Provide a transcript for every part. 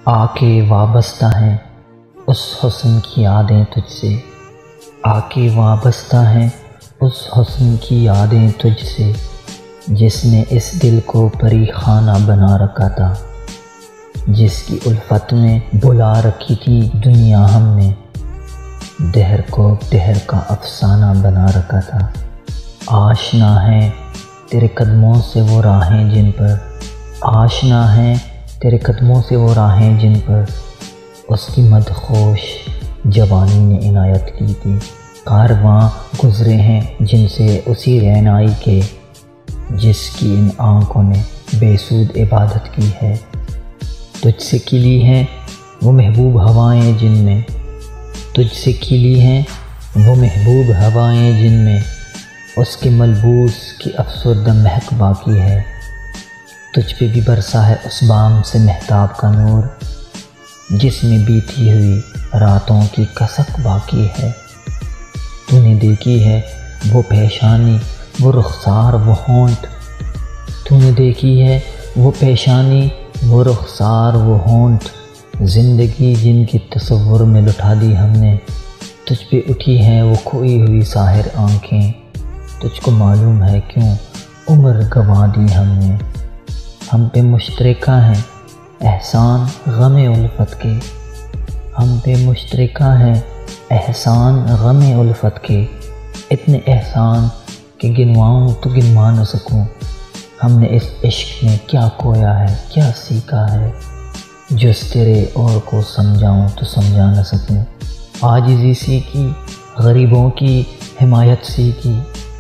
آکے وابستہ ہیں اس حسن کی یادیں تجھ سے، آکے وابستہ ہیں اس حسن کی یادیں تجھ سے، جس نے اس دل کو پری خانہ بنا رکھا تھا، جس کی الفت میں بلا رکھی تھی دنیا ہم نے، دہر کو دہر کا افسانہ بنا رکھا تھا۔ آشنا ہیں تیرے قدموں سے وہ راہیں جن پر، آشنا ہیں تیرے قدموں سے وہ راہیں جن پر اس کی مدخوش جوانی نے عنایت کی تھی۔ کارواں گزرے ہیں جن سے اسی رہنائی کے، جس کی ان آنکھوں نے بے سود عبادت کی ہے۔ تجھ سے کھلی ہیں وہ محبوب ہوائیں جن میں، تجھ سے کھلی ہیں وہ محبوب ہوائیں جن میں اس کے ملبوس کی افسردہ مہک باقی ہے۔ تجھ پہ بھی برسا ہے اس بام سے مہتاب کا نور، جس میں بیتی ہوئی راتوں کی کسک باقی ہے۔ تو نے دیکھی ہے وہ پیشانی وہ رخسار وہ ہونٹ، تو نے دیکھی ہے وہ پیشانی وہ رخسار وہ ہونٹ، زندگی جن کی تصور میں لٹا دی ہم نے، تجھ پہ اٹھی ہیں وہ کھوئی ہوئی ساحر آنکھیں، تجھ کو معلوم ہے کیوں عمر گنوا دی ہم نے۔ ہم پہ مشترکہ ہیں احسان غم الفت کے، ہم پہ مشترکہ ہیں احسان غم الفت کے، اتنے احسان کہ گنواؤں تو گنوا نہ سکوں۔ ہم نے اس عشق میں کیا کھویا ہے کیا سیکھا ہے، جس تیرے اور کو سمجھاؤں تو سمجھا نہ سکوں۔ عاجزی سیکھی غریبوں کی حمایت سیکھی،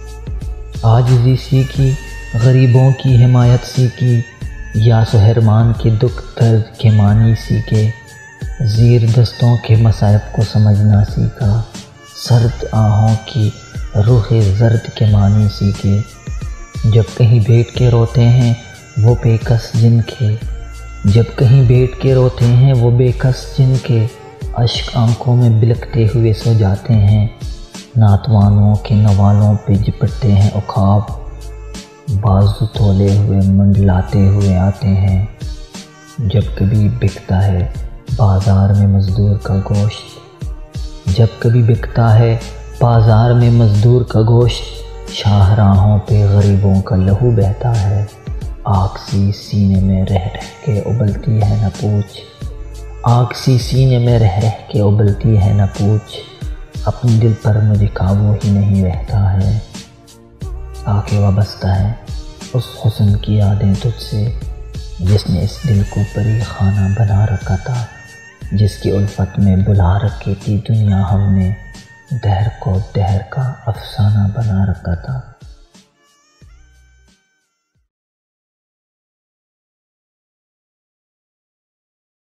عاجزی سیکھی غریبوں کی حمایت سیکھی، یا سہرمان کے دکھ درد کے معنی سیکھے، زیر دستوں کے مصائب کو سمجھنا سیکھا، سرد آہوں کی رخ زرد کے معنی سیکھے۔ جب کہیں بیٹھ کے روتے ہیں وہ بے کس جن کے، جب کہیں بیٹھ کے روتے ہیں وہ بے کس جن کے، اشک آنکھوں میں بلکتے ہوئے سو جاتے ہیں، ناتوانوں کے نوالوں پہ جپٹتے ہیں عقاب، بازو تولے ہوئے منڈلاتے ہوئے آتے ہیں۔ جب کبھی بکتا ہے بازار میں مزدور کا گوشت، جب کبھی بکتا ہے بازار میں مزدور کا گوشت، شاہراہوں پہ غریبوں کا لہو بہتا ہے، آگ سی سینے میں رہ رہ کے ابلتی ہے نہ پوچھ، آگ سی سینے میں رہ رہ کے ابلتی ہے نہ پوچھ، اپنے دل پر مجھے قابو ہی نہیں رہتا ہے۔ آکے وابستہ ہے اس حسن کی یادیں تجھ سے، جس نے اس دل کو پری خانہ بنا رکھا تھا، جس کی الفت میں بلا رکھی تھی دنیا ہم نے، دہر کو دہر کا افسانہ بنا رکھا تھا۔